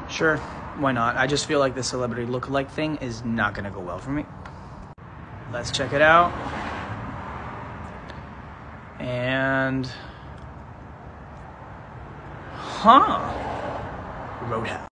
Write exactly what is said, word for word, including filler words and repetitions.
Sure, why not? I just feel like the celebrity lookalike thing is not gonna go well for me. Let's check it out. And... Huh. Roadhouse.